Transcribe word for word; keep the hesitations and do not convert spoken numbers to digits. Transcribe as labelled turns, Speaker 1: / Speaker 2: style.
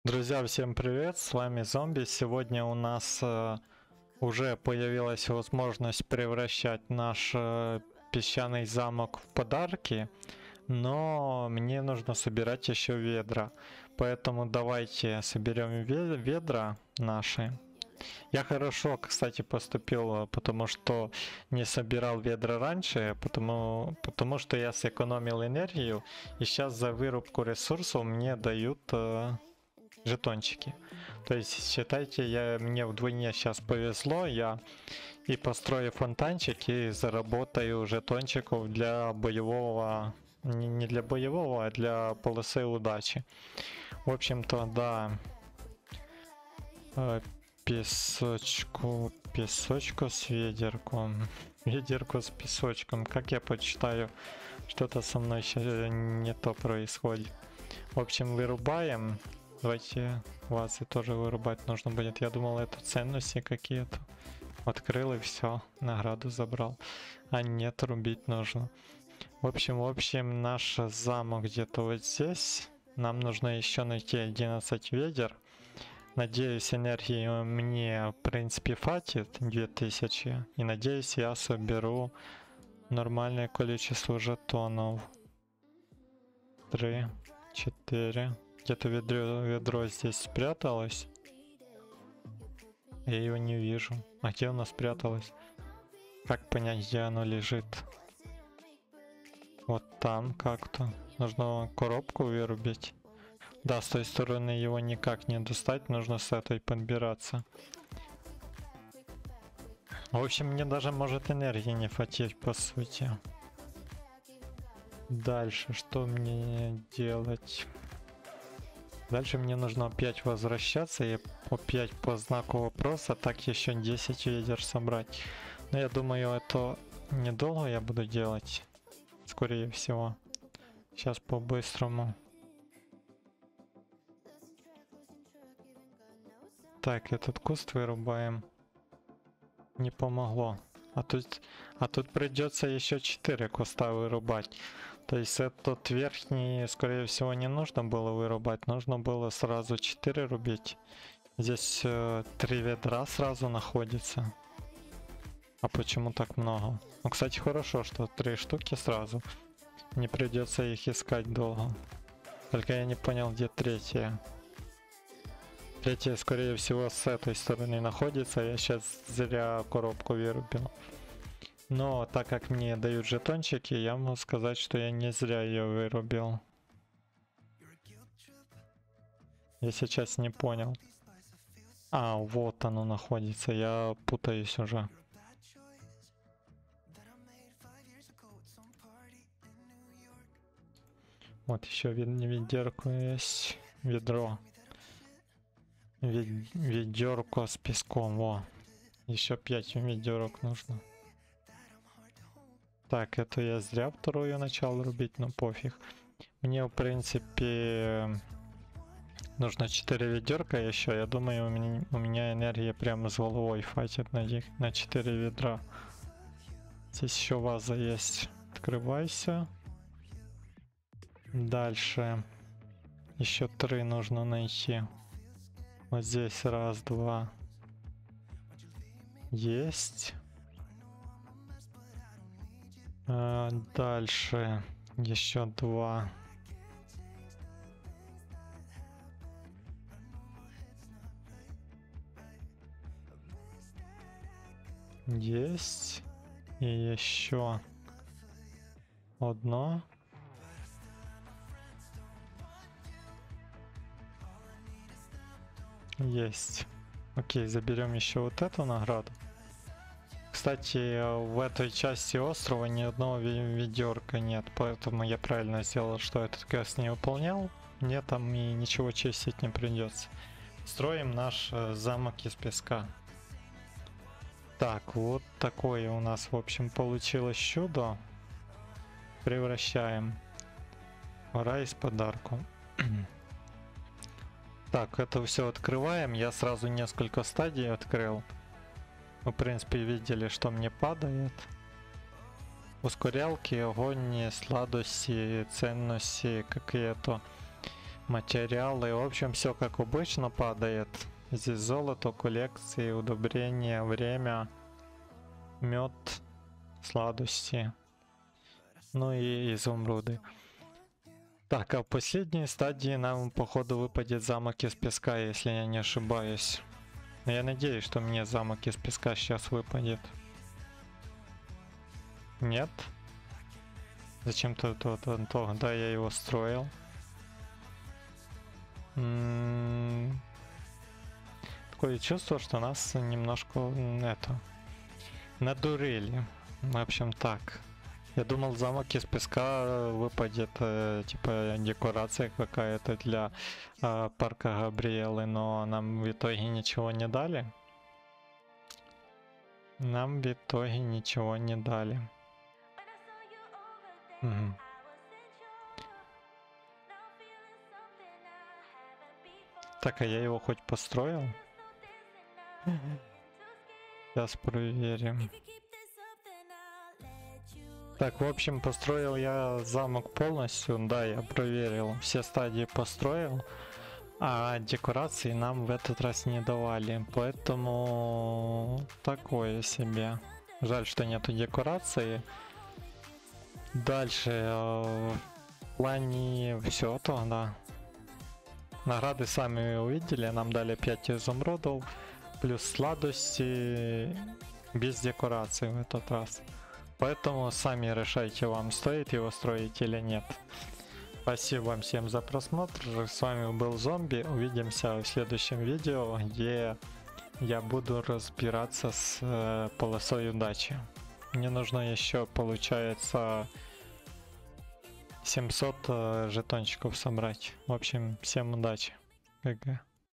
Speaker 1: Друзья, всем привет, с вами Зомби. Сегодня у нас э, уже появилась возможность превращать наш э, песчаный замок в подарки, но мне нужно собирать еще ведра. Поэтому давайте соберем ве- ведра наши. Я хорошо, кстати, поступил, потому что не собирал ведра раньше, потому, потому что я сэкономил энергию, и сейчас за вырубку ресурсов мне дают э, жетончики. То есть, считайте, я, мне вдвойне сейчас повезло, я и построю фонтанчик, и заработаю жетончиков для боевого, не, не для боевого, а для полосы удачи. В общем-то, да, песочку, песочку с ведерком, ведерку с песочком, как я почитаю, что-то со мной сейчас не то происходит. В общем, вырубаем. Давайте вазы тоже вырубать нужно будет. Я думал, это ценности какие-то. Открыл и все, награду забрал. А нет, рубить нужно. В общем, в общем, наш замок где-то вот здесь. Нам нужно еще найти одиннадцать ведер. Надеюсь, энергии мне, в принципе, хватит, две тысячи. И надеюсь, я соберу нормальное количество жетонов. Три, четыре. Где-то ведро, ведро здесь спряталось. Я его не вижу. А где оно спряталось? Как понять, где оно лежит? Вот там как-то. Нужно коробку вырубить. Да, с той стороны его никак не достать. Нужно с этой подбираться. В общем, мне даже может энергии не хватить, по сути. Дальше, что мне делать? Дальше мне нужно опять возвращаться и опять по знаку вопроса так еще десять ведер собрать. Но я думаю, это недолго я буду делать. Скорее всего. Сейчас по-быстрому. Так, этот куст вырубаем. Не помогло. А тут, а тут придется еще четыре куста вырубать. То есть этот верхний, скорее всего, не нужно было вырубать. Нужно было сразу четыре рубить. Здесь э, три ведра сразу находится. А почему так много? Ну, кстати, хорошо, что три штуки сразу. Не придется их искать долго. Только я не понял, где третья. Третья, скорее всего, с этой стороны находится. Я сейчас зря коробку вырубил. Но так как мне дают жетончики, я могу сказать, что я не зря ее вырубил. Я сейчас не понял. А, вот оно находится. Я путаюсь уже. Вот еще ведерко есть. Ведро. Ведерко с песком. Во. Еще пять ведерок нужно. Так, это я зря вторую начал рубить, но пофиг. Мне, в принципе, нужно четыре ведерка еще. Я думаю, у меня, у меня энергия прямо с головой хватит на, них, на четыре ведра. Здесь еще ваза есть. Открывайся. Дальше. Еще три нужно найти. Вот здесь раз, два. Есть. А, дальше. Еще два. Есть. И еще одно. Есть. Окей, заберем еще вот эту награду. Кстати, в этой части острова ни одного ведерка нет, поэтому я правильно сделал, что этот квест не выполнял. Мне там и ничего чистить не придется. Строим наш э, замок из песка. Так, вот такое у нас, в общем, получилось чудо. Превращаем в рай с подарку. Так, это все открываем. Я сразу несколько стадий открыл. Вы, в принципе, видели, что мне падает. Ускорялки, огонь, сладости, ценности, какие-то Материалы, в общем, все как обычно падает. Здесь золото, коллекции, удобрения, время, мед, сладости, ну и изумруды. Так, а в последней стадии нам, походу, выпадет замок из песка, если я не ошибаюсь. Но я надеюсь, что мне замок из песка сейчас выпадет. Нет? Зачем-то то, то, то, да, я его строил. М-м-м. Такое чувство, что нас немножко это надурили. В общем, так. Я думал, замок из песка выпадет, э, типа, декорация какая-то для э, парка Габриэлы, но нам в итоге ничего не дали. Нам в итоге ничего не дали. Угу. Так, а я его хоть построил? Сейчас проверим. Так, в общем, построил я замок полностью. Да, я проверил. Все стадии построил. А декорации нам в этот раз не давали. Поэтому такое себе. Жаль, что нету декорации. Дальше в плане все то, да. Награды сами увидели. Нам дали пять изумрудов. Плюс сладости. Без декорации в этот раз. Поэтому сами решайте, вам стоит его строить или нет. Спасибо вам всем за просмотр. С вами был Зомби. Увидимся в следующем видео, где я буду разбираться с э, полосой удачи. Мне нужно еще, получается, семьсот э, жетончиков собрать. В общем, всем удачи. ГГ.